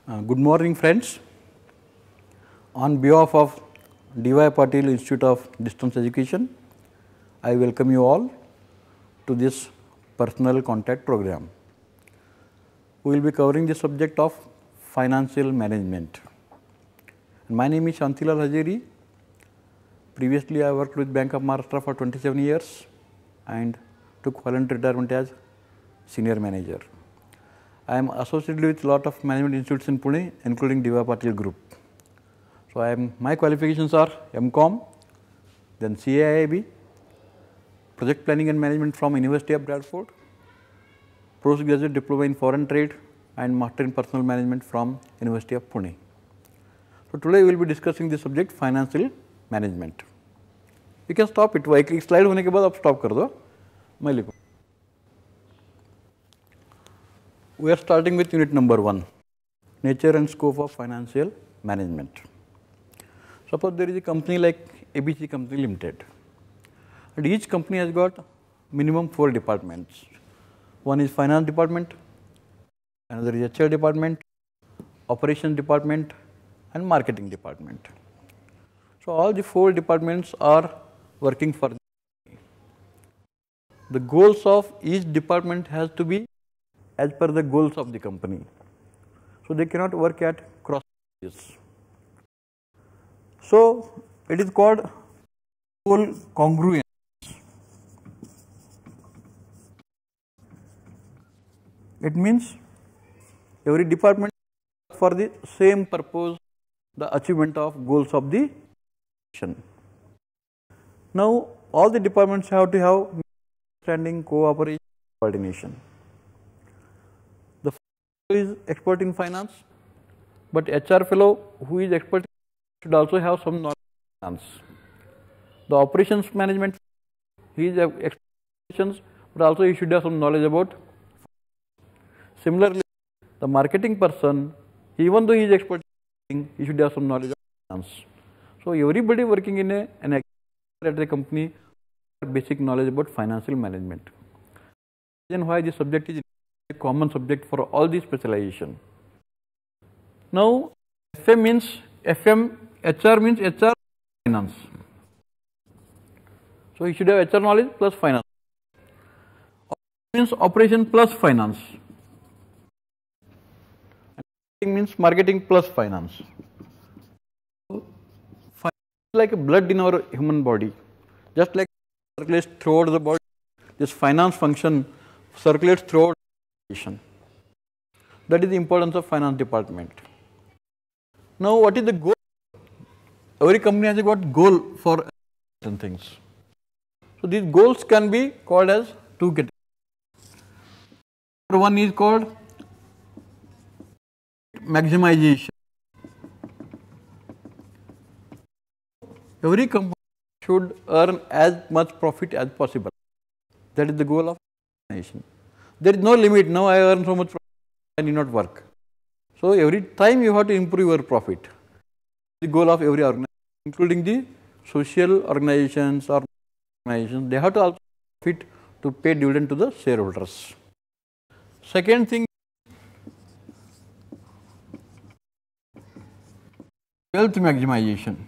Good morning, friends. On behalf of D.Y. Patil Institute of Distance Education, I welcome you all to this personal contact program. We will be covering the subject of financial management. My name is Shantilal Hajeri. Previously, I worked with Bank of Maharashtra for 27 years and took voluntary retirement as senior manager. I am associated with a lot of management institutes in Pune, including D.Y. Patil Group. So, my qualifications are M.Com, then CAIIB, Project Planning and Management from University of Bradford, Postgraduate Diploma in Foreign Trade and Master in Personal Management from University of Pune. So, today we will be discussing the subject financial management. You can stop it. एक slide होने के बाद आप stop कर दो. मैं लिखूँ. We are starting with unit number 1, nature and scope of financial management. Suppose there is a company like ABC Company Limited, and each company has got minimum 4 departments. One is finance department, another is HR department, operations department, and marketing department. So all the 4 departments are working for the company. The goals of each department has to be as per the goals of the company. So they cannot work at cross purposes. So it is called goal congruence. It means every department for the same purpose, the achievement of goals of the organization. Now all the departments have to have understanding, cooperation, coordination. The fellow is expert in finance, but HR fellow who is expert should also have some knowledge of finance. The operations management, he is expert in operations, but also he should have some knowledge about finance. Similarly, the marketing person, even though he is expert in marketing, he should have some knowledge of finance. So everybody working in an at a company has basic knowledge about financial management. Reason why this subject is a common subject for all these specialization. Now, FM means FM, HR means HR finance. So you should have HR knowledge plus finance. Operation means operation plus finance. And marketing means marketing plus finance. So, finance is like a blood in our human body. Just like circulates throughout the body, this finance function circulates throughout the organization. That is the importance of finance department. Now, what is the goal? Every company has got goal for certain things. So these goals can be called as 2 categories. Number 1 is called maximization. Every company should earn as much profit as possible. That is the goal of organization. There is no limit. Now I earn so much profit, I need not work. So every time you have to improve your profit. The goal of every organization, including the social organizations or organizations, they have to also profit to pay dividend to the shareholders. Second thing, wealth maximization.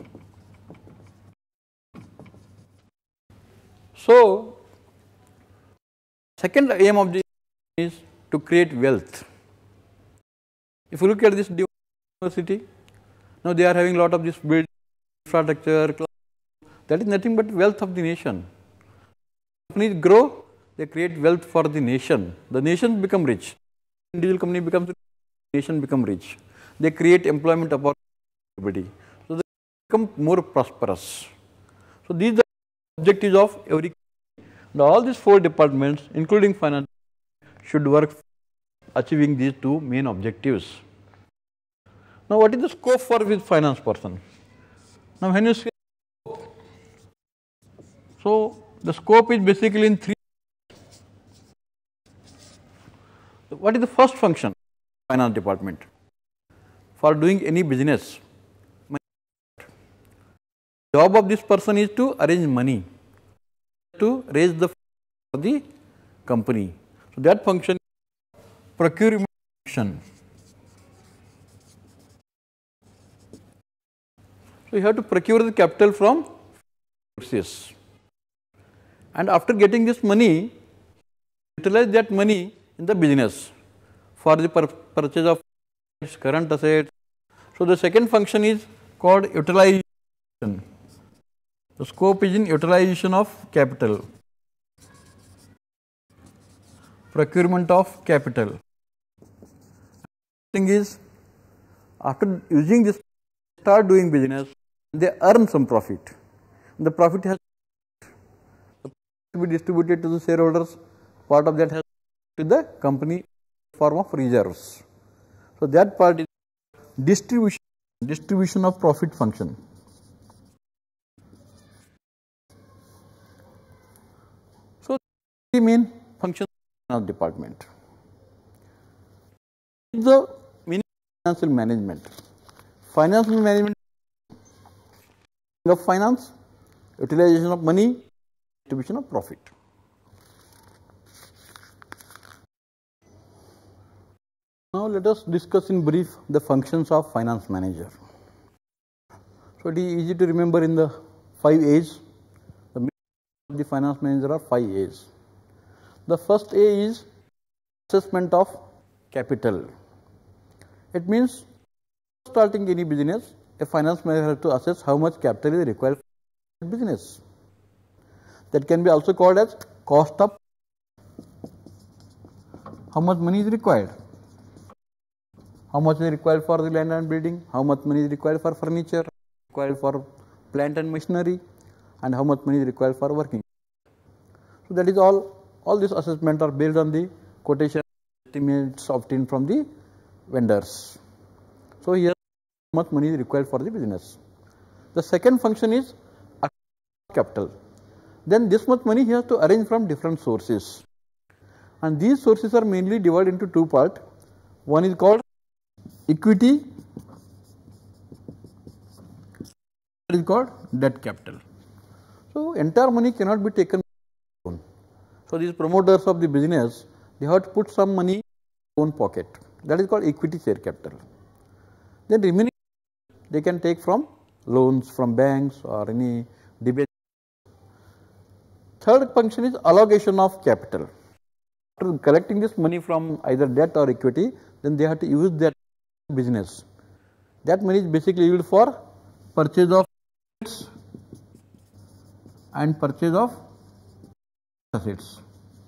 So, second aim of the is to create wealth. If you look at this university, now they are having a lot of this build infrastructure, that is nothing but wealth of the nation. Companies grow, they create wealth for the nation. The nation become rich. Individual company becomes rich, nation become rich. They create employment opportunity for everybody. So they become more prosperous. So these are the objectives of every company. And all these 4 departments, including finance, should work achieving these 2 main objectives. Now, what is the scope for with finance person? Now, when you say scope, so the scope is basically in 3. So what is the first function of finance department? For doing any business, job of this person is to arrange money, to raise the funds for the company. So that function is procurement function. So, you have to procure the capital from sources, and after getting this money, utilize that money in the business for the purchase of current assets. So, the second function is called utilization. The scope is in utilization of capital, procurement of capital. Thing is, after using this, start doing business, they earn some profit. The profit has to be distributed to the shareholders. Part of that has to the company in form of reserves. So, that part is distribution of profit function. So, the main function of department is the meaning of financial management. Financial management of finance, utilization of money, distribution of profit. Now, let us discuss in brief the functions of finance manager. So, it is easy to remember in the 5 A's. The finance manager are 5 A's. The first A is assessment of capital. It means starting any business, a finance manager has to assess how much capital is required for business. That can be also called as cost of how much money is required. How much is required for the land and building, how much money is required for furniture, required for plant and machinery, and how much money is required for working. So, that is all these assessments are based on the quotation estimates obtained from the vendors. So, here how much money is required for the business. The second function is capital. Then this much money he has to arrange from different sources, and these sources are mainly divided into two parts. One is called equity, is called debt capital. So, entire money cannot be taken alone. So, these promoters of the business, they have to put some money in their own pocket. That is called equity share capital. Then remaining they can take from loans from banks or any debate. Third function is allocation of capital. After collecting this money from either debt or equity, then they have to use that business. That money is basically used for purchase of assets and purchase of assets.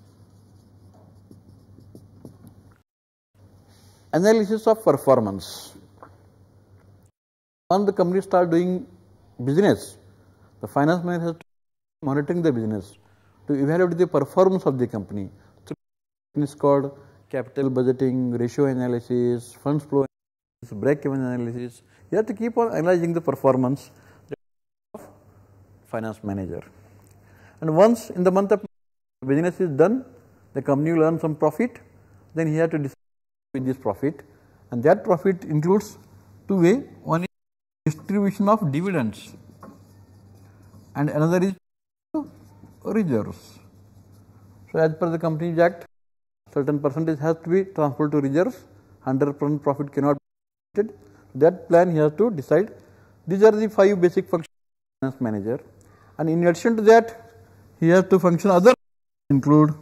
Analysis of performance. Once the company start doing business, the finance manager has to monitoring the business to evaluate the performance of the company. It is called capital budgeting, ratio analysis, funds flow analysis, break-even analysis. You have to keep on analyzing the performance of finance manager. And once in the month of business is done, the company will earn some profit, then he has to decide with this profit, and that profit includes two ways. One is distribution of dividends and another is reserves. So, as per the Companies Act, certain percentage has to be transferred to reserves, 100% profit cannot be generated. That plan he has to decide. These are the 5 basic functions of finance manager, and in addition to that, he has to function other include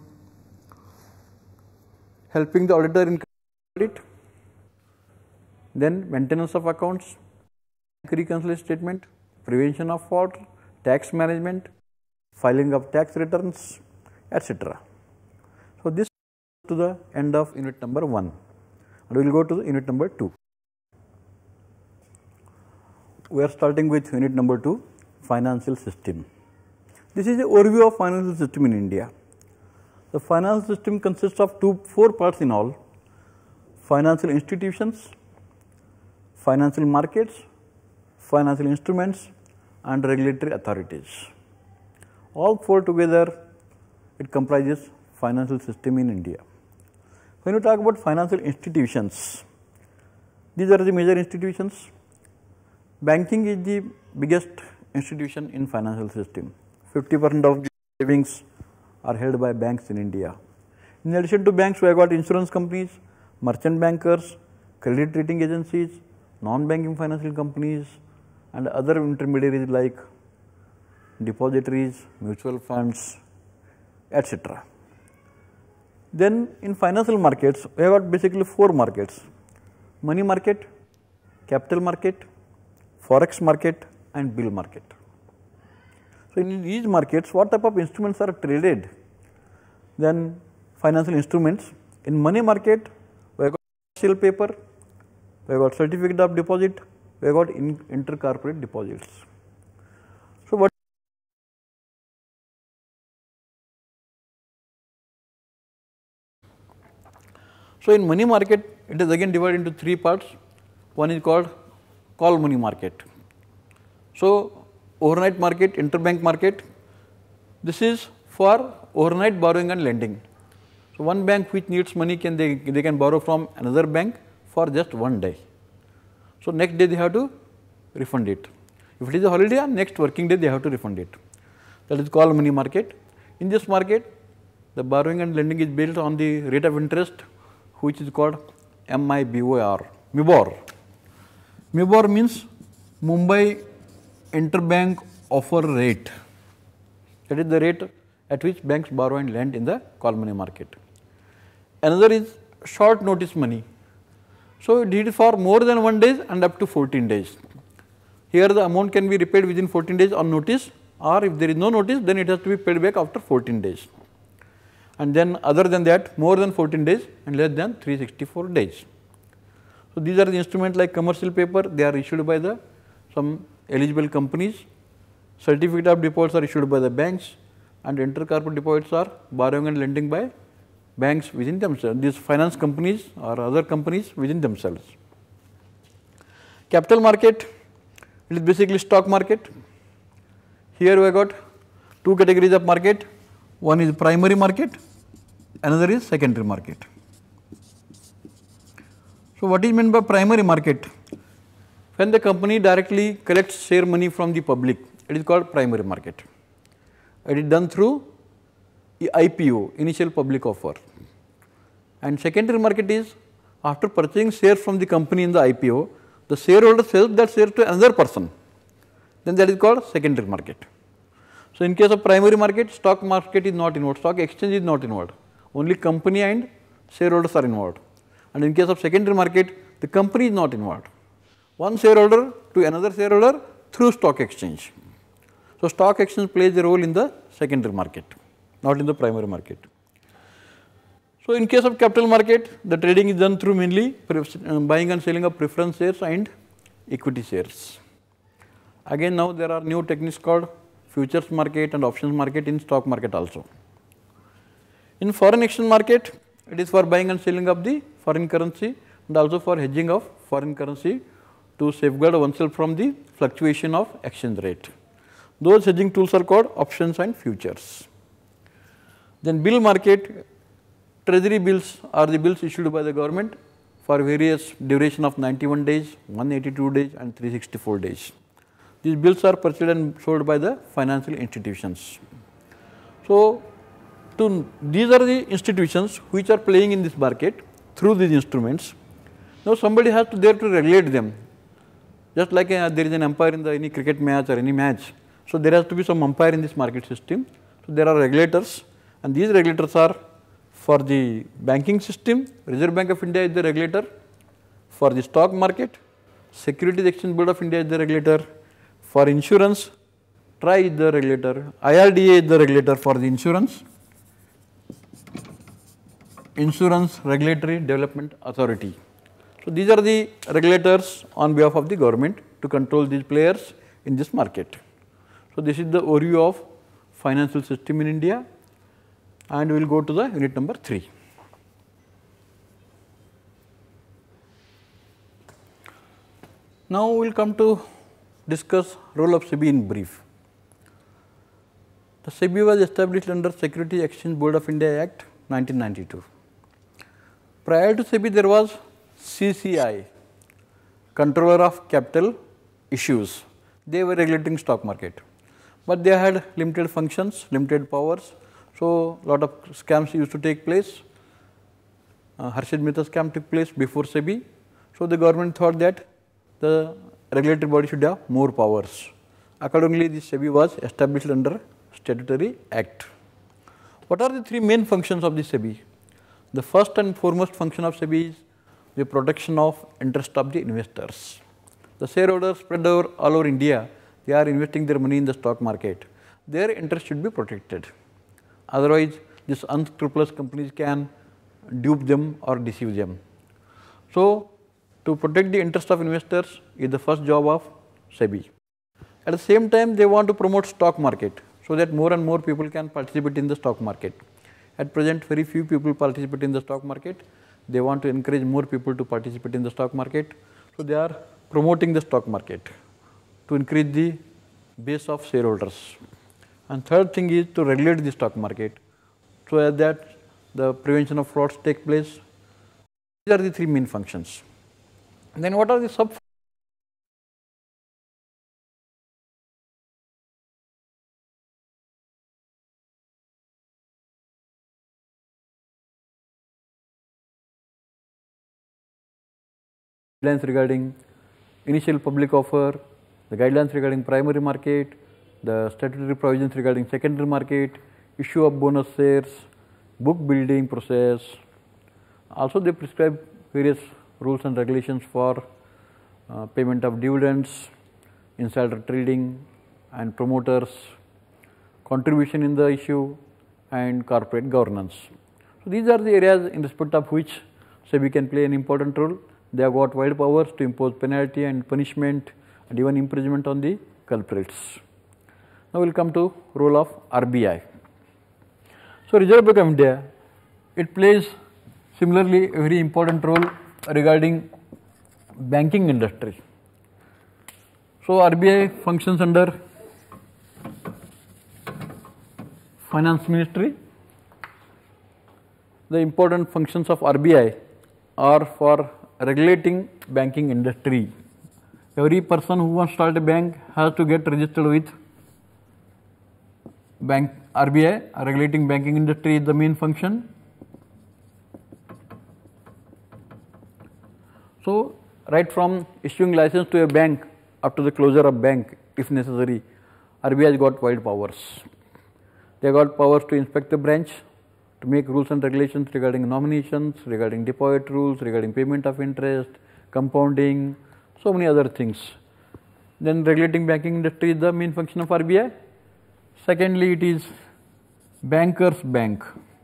helping the auditor in credit, then maintenance of accounts, reconciliation statement, prevention of fraud, tax management, filing of tax returns, etc. So, this to the end of unit number 1, and we will go to the unit number 2. We are starting with unit number 2, financial system. This is an overview of financial system in India. The financial system consists of 4 parts in all: financial institutions, financial markets, financial instruments, and regulatory authorities. All 4 together, it comprises financial system in India. When you talk about financial institutions, these are the major institutions. Banking is the biggest institution in financial system. 50% of the savings are held by banks in India. In addition to banks, we have got insurance companies, merchant bankers, credit rating agencies, non-banking financial companies, and other intermediaries like depositories, mutual funds, etc. Then in financial markets, we have got basically 4 markets: money market, capital market, forex market and bill market. So in these markets, what type of instruments are traded? Then financial instruments. In money market, we have got commercial paper, we have got certificate of deposit, we have got intercorporate deposits. So what So in money market, it is again divided into 3 parts. One is called call money market. So overnight market, interbank market, this is for overnight borrowing and lending. So one bank which needs money they can borrow from another bank for just one day. So next day they have to refund it. If it is a holiday, next working day they have to refund it. That is called money market. In this market, the borrowing and lending is based on the rate of interest, which is called MIBOR. MIBOR means Mumbai Interbank Offer Rate. That is the rate at which banks borrow and lend in the call money market. Another is short notice money. So it is for more than 1 day and up to 14 days. Here the amount can be repaid within 14 days on notice, or if there is no notice, then it has to be paid back after 14 days. And then other than that, more than 14 days and less than 364 days. So these are the instruments like commercial paper, they are issued by the some eligible companies. Certificate of deposits are issued by the banks, and intercorporate deposits are borrowing and lending by banks within themselves, these finance companies or other companies within themselves. Capital market, it is basically stock market. Here we have got 2 categories of market. One is primary market, another is secondary market. So what is meant by primary market? When the company directly collects share money from the public, it is called primary market. It is done through IPO, initial public offer. And secondary market is after purchasing shares from the company in the IPO, the shareholder sells that share to another person, then that is called secondary market. So in case of primary market, stock market is not involved, stock exchange is not involved, only company and shareholders are involved. And in case of secondary market, the company is not involved. One shareholder to another shareholder through stock exchange. So stock exchange plays a role in the secondary market, not in the primary market. So in case of capital market, the trading is done through mainly buying and selling of preference shares and equity shares. Again now there are new techniques called futures market and options market in stock market also. In foreign exchange market, it is for buying and selling of the foreign currency and also for hedging of foreign currency to safeguard oneself from the fluctuation of exchange rate. Those hedging tools are called options and futures. Then bill market, treasury bills are the bills issued by the government for various duration of 91 days, 182 days and 364 days. These bills are purchased and sold by the financial institutions. So these are the institutions which are playing in this market through these instruments. Now somebody has to there to regulate them. Just like there is an umpire in any cricket match or any match. So there has to be some umpire in this market system. So there are regulators, and these regulators are for the banking system. Reserve Bank of India is the regulator. For the stock market, Securities Exchange Board of India is the regulator. For insurance, TRAI is the regulator. IRDA is the regulator for the insurance. Insurance Regulatory Development Authority. So these are the regulators on behalf of the government to control these players in this market. So this is the overview of financial system in India, and we will go to the unit number 3. Now we will come to discuss role of SEBI in brief. The SEBI was established under Securities Exchange Board of India Act 1992. Prior to SEBI there was CCI, Controller of Capital Issues. They were regulating stock market, but they had limited functions, limited powers. So lot of scams used to take place. Harshad Mehta scam took place before SEBI. So the government thought that the regulatory body should have more powers. Accordingly, this SEBI was established under statutory act. What are the three main functions of the SEBI? The first and foremost function of SEBI is the protection of interest of the investors. The shareholders spread all over India, they are investing their money in the stock market. Their interest should be protected. Otherwise, these unscrupulous companies can dupe them or deceive them. So, to protect the interest of investors is the first job of SEBI. At the same time, they want to promote stock market so that more and more people can participate in the stock market. At present, very few people participate in the stock market. They want to encourage more people to participate in the stock market. So, they are promoting the stock market to increase the base of shareholders. And third thing is to regulate the stock market so that the prevention of frauds take place. These are the three main functions. And then what are the sub? Guidelines regarding initial public offer, the guidelines regarding primary market, the statutory provisions regarding secondary market, issue of bonus shares, book building process. Also, they prescribe various rules and regulations for payment of dividends, insider trading and promoters, contribution in the issue and corporate governance. So, these are the areas in respect of which SEBI can play an important role. They have got wide powers to impose penalty and punishment and even imprisonment on the culprits. Now, we will come to role of RBI. So, Reserve Bank of India, it plays similarly a very important role regarding banking industry. So, RBI functions under Finance Ministry. The important functions of RBI are for regulating banking industry. Every person who wants to start a bank has to get registered with RBI. Regulating banking industry is the main function. So, right from issuing license to a bank up to the closure of bank if necessary, RBI has got wide powers. They have got powers to inspect the branch, to make rules and regulations regarding nominations, regarding deposit rules, regarding payment of interest, compounding, so many other things. Then regulating banking industry is the main function of RBI. Secondly, it is bankers bank.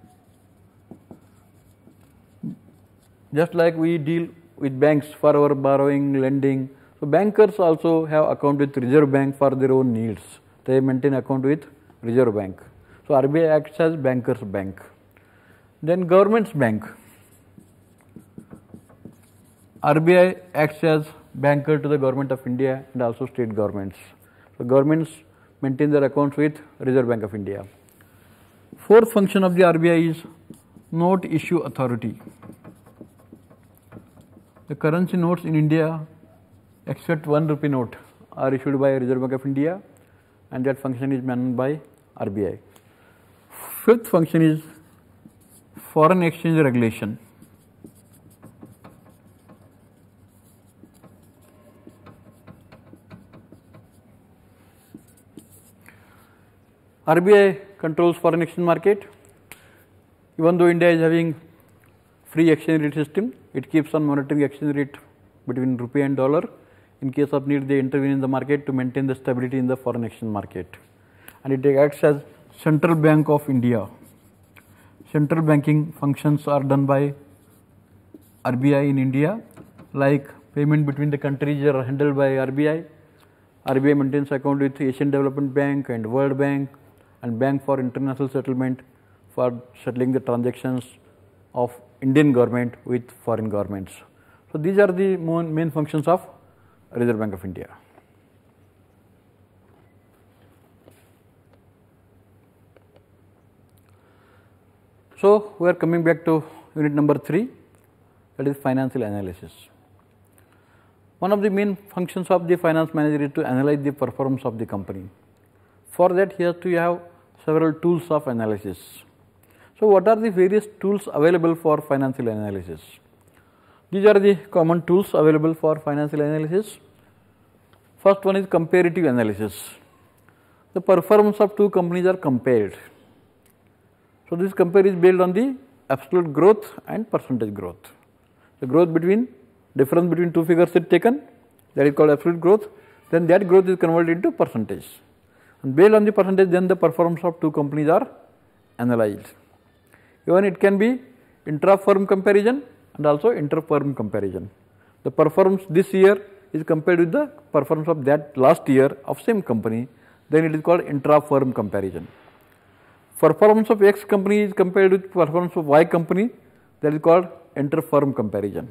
Just like we deal with banks for our borrowing, lending, so bankers also have account with Reserve Bank for their own needs. They maintain account with Reserve Bank. So, RBI acts as bankers bank. Then government's bank. RBI acts as banker to the government of India and also state governments. So, governments maintain their accounts with Reserve Bank of India. Fourth function of the RBI is note issue authority. The currency notes in India except 1 rupee note are issued by Reserve Bank of India and that function is managed by RBI. Fifth function is foreign exchange regulation. RBI controls foreign exchange market. Even though India is having free exchange rate system, it keeps on monitoring exchange rate between rupee and dollar. In case of need, they intervene in the market to maintain the stability in the foreign exchange market. And it acts as Central Bank of India. Central banking functions are done by RBI in India, like payment between the countries are handled by RBI. RBI maintains account with Asian Development Bank and World Bank and Bank for International Settlement for settling the transactions of Indian government with foreign governments. So, these are the main functions of Reserve Bank of India. So, we are coming back to unit number 3, that is financial analysis. One of the main functions of the finance manager is to analyze the performance of the company. For that, he has to have several tools of analysis. So, what are the various tools available for financial analysis? These are the common tools available for financial analysis. First one is comparative analysis. The performance of two companies are compared. So, this compare is based on the absolute growth and percentage growth. The growth between, difference between two figures is taken, that is called absolute growth, then that growth is converted into percentage. And based on the percentage, then the performance of two companies are analyzed. Even it can be intra-firm comparison and also inter-firm comparison. The performance this year is compared with the performance of that last year of same company, then it is called intra-firm comparison. Performance of X company is compared with performance of Y company, that is called inter-firm comparison.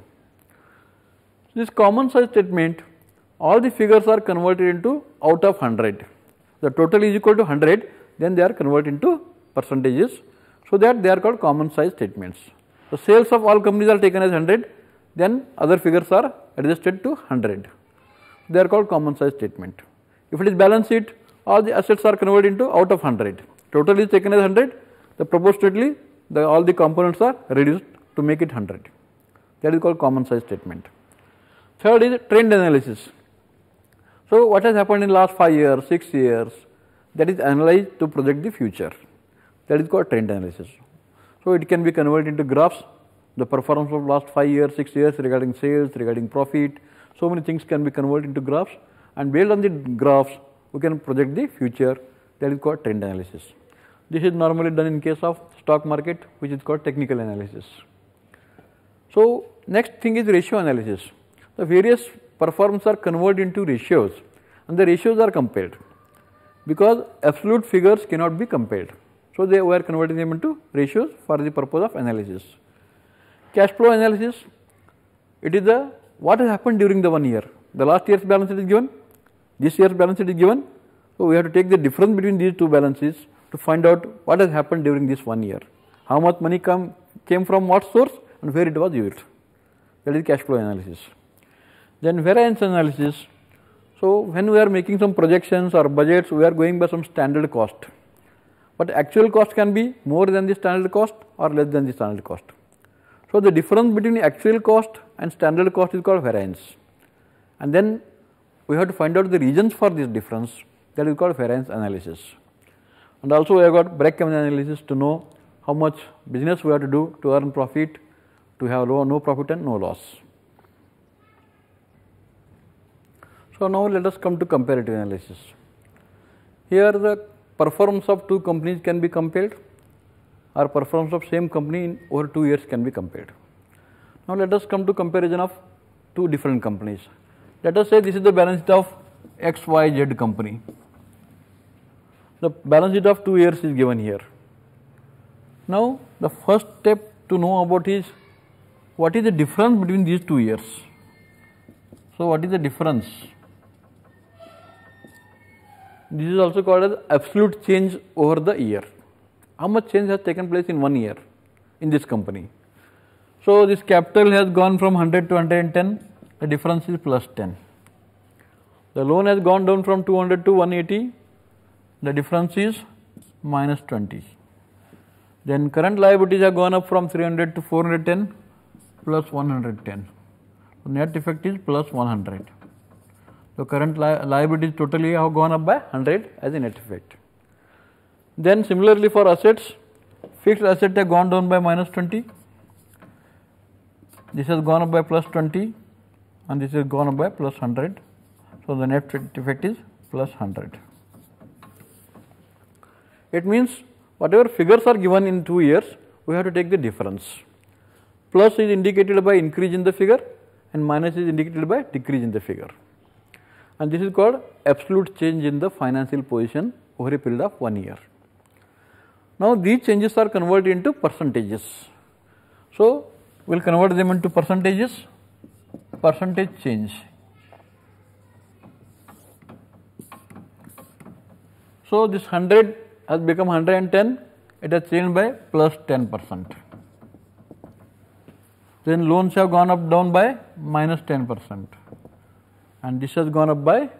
This common size statement, all the figures are converted into out of 100. The total is equal to 100, then they are converted into percentages, so that they are called common size statements. So, sales of all companies are taken as 100, then other figures are adjusted to 100. They are called common size statement. If it is balance sheet, all the assets are converted into out of 100. Total is taken as 100, the proportionately all the components are reduced to make it 100. That is called common size statement. Third is trend analysis. So, what has happened in last 5 years, 6 years, that is analyzed to project the future. That is called trend analysis. So, it can be converted into graphs, the performance of last 5 years, 6 years regarding sales, regarding profit, so many things can be converted into graphs, and based on the graphs, we can project the future, that is called trend analysis. This is normally done in case of stock market, which is called technical analysis. So, next thing is ratio analysis. The various performance are converted into ratios and the ratios are compared, because absolute figures cannot be compared. So, they were converting them into ratios for the purpose of analysis. Cash flow analysis, it is the what has happened during the 1 year. The last year's balance sheet is given, this year's balance sheet is given. So, we have to take the difference between these two balances to find out what has happened during this 1 year. How much money came from what source and where it was used. That is cash flow analysis. Then variance analysis. So, when we are making some projections or budgets, we are going by some standard cost, but actual cost can be more than the standard cost or less than the standard cost. So, the difference between actual cost and standard cost is called variance, and then we have to find out the reasons for this difference, that is called variance analysis. And also we have got break-even analysis to know how much business we have to do to earn profit, to have no profit and no loss. So, now let us come to comparative analysis. Here the performance of two companies can be compared, or performance of same company in over 2 years can be compared. Now, let us come to comparison of two different companies. Let us say this is the balance sheet of XYZ company. The balance sheet of 2 years is given here. Now, the first step to know about is what is the difference between these 2 years. So, what is the difference? This is also called as absolute change over the year. How much change has taken place in 1 year in this company? So, this capital has gone from 100 to 110, the difference is plus 10. The loan has gone down from 200 to 180, the difference is minus 20. Then current liabilities have gone up from 300 to 410 plus 110. So, net effect is plus 100. So, current liabilities totally have gone up by 100 as a net effect. Then similarly for assets, fixed assets have gone down by minus 20, this has gone up by plus 20 and this has gone up by plus 100. So, the net effect is plus 100. It means whatever figures are given in 2 years, we have to take the difference. Plus is indicated by increase in the figure and minus is indicated by decrease in the figure. And this is called absolute change in the financial position over a period of 1 year. Now, these changes are converted into percentages. So, we will convert them into percentages, percentage change. So, this 100 has become 110, it has changed by plus 10%. Then loans have gone up down by minus 10% and this has gone up by.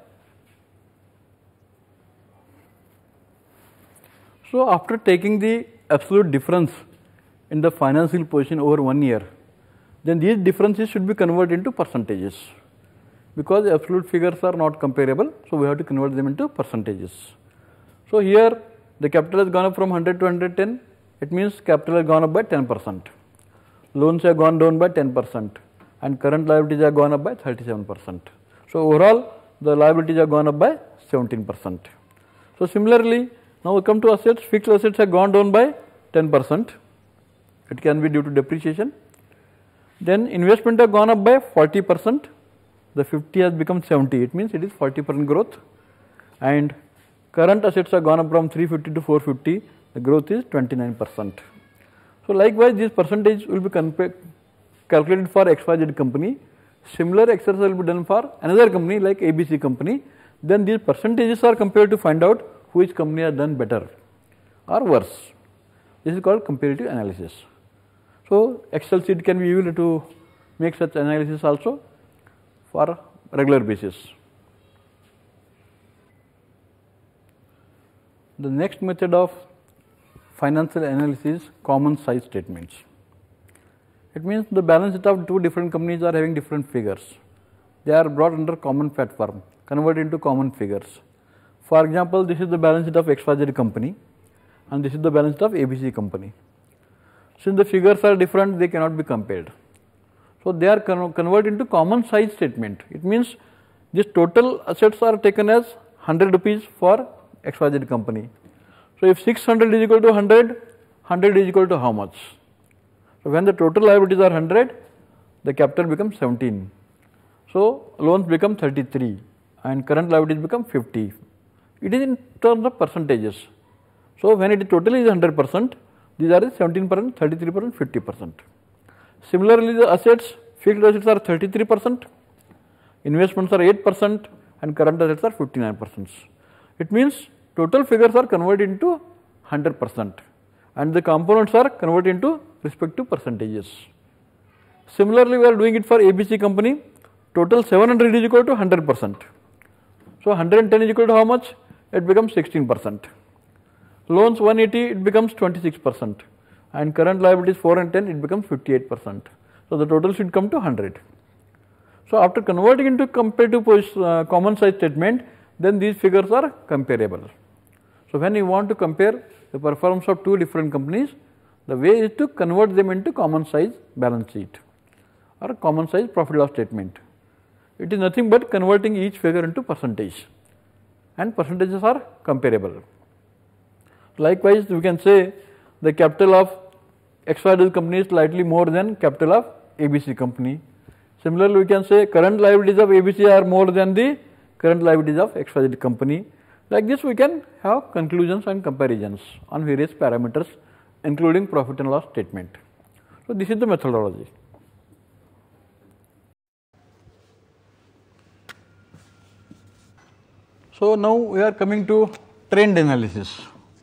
So, after taking the absolute difference in the financial position over 1 year, then these differences should be converted into percentages. because absolute figures are not comparable. So, we have to convert them into percentages. So, here the capital has gone up from 100 to 110, it means capital has gone up by 10%, loans have gone down by 10% and current liabilities have gone up by 37%. So, overall the liabilities have gone up by 17%. So, similarly, now we come to assets, fixed assets have gone down by 10%, it can be due to depreciation. Then investment have gone up by 40%, the 50 has become 70, it means it is 40% growth, and current assets have gone up from 350 to 450, the growth is 29%. So, likewise this percentage will be calculated for XYZ company, similar exercise will be done for another company like ABC company, then these percentages are compared to find out which company has done better or worse. This is called comparative analysis. So, Excel sheet can be used to make such analysis also for regular basis. The next method of financial analysis is common size statements. It means the balance sheet of two different companies are having different figures. They are brought under common platform, converted into common figures. For example, this is the balance sheet of XYZ company and this is the balance sheet of ABC company. Since the figures are different, they cannot be compared. So, they are converted into common size statement. It means this total assets are taken as 100 rupees for XYZ company. So, if 600 is equal to 100, 100 is equal to how much? So, when the total liabilities are 100, the capital becomes 17. So, loans become 33 and current liabilities become 50. It is in terms of percentages. So, when it is total is 100%, these are 17%, 33%, 50%. Similarly, the assets, fixed assets are 33%, investments are 8% and current assets are 59%. It means total figures are converted into 100% and the components are converted into respective percentages. Similarly, we are doing it for ABC company, total 700 is equal to 100%. So, 110 is equal to how much? It becomes 16%. Loans 180, it becomes 26% and current liabilities 4 and 10, it becomes 58%. So, the total should come to 100. So, after converting into comparative common size statement, then these figures are comparable. So, when you want to compare the performance of two different companies, the way is to convert them into common size balance sheet or common size profit loss statement. It is nothing but converting each figure into percentage and percentages are comparable. Likewise, we can say the capital of XYZ company is slightly more than capital of ABC company. Similarly, we can say current liabilities of ABC are more than the current liabilities of XYZ company. Like this, we can have conclusions and comparisons on various parameters, including profit and loss statement. So, this is the methodology. So, now we are coming to trend analysis.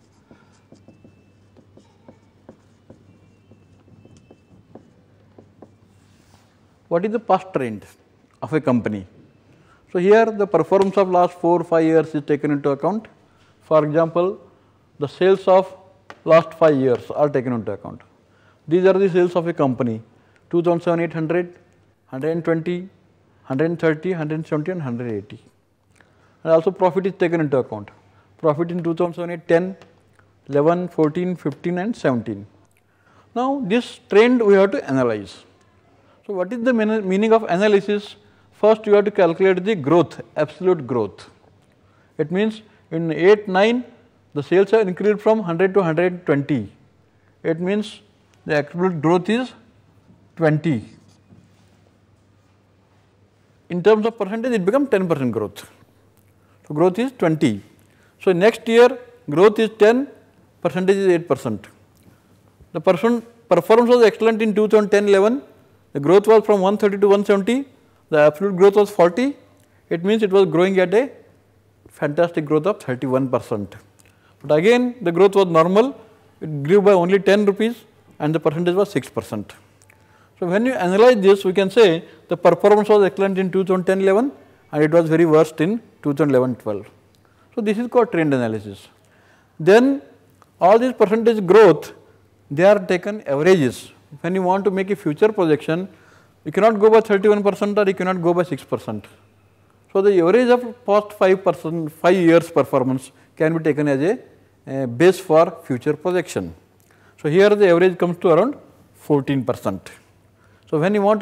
What is the past trend of a company? So, here the performance of last 4 or 5 years is taken into account. For example, the sales of last 5 years are taken into account. These are the sales of a company 2007 800, 120, 130, 170 and 180. And also profit is taken into account. Profit in 2007 8 10, 11, 14, 15 and 17. Now, this trend we have to analyze. So, what is the meaning of analysis? First, you have to calculate the growth, absolute growth. It means in 8, 9, the sales have increased from 100 to 120. It means the absolute growth is 20. In terms of percentage, it becomes 10% growth. So, growth is 20. So, next year growth is 10, percentage is 8%. The performance was excellent in 2010-11. The growth was from 130 to 170, the absolute growth was 40, it means it was growing at a fantastic growth of 31%. But again the growth was normal, it grew by only 10 rupees and the percentage was 6%. So, when you analyze this, we can say the performance was excellent in 2010-11 and it was very worst in 2011-12. So, this is called trend analysis. Then all these percentage growth, they are taken averages. When you want to make a future projection, you cannot go by 31% or you cannot go by 6%. So, the average of past 5 years performance can be taken as a base for future projection. So, here the average comes to around 14%. So, when you want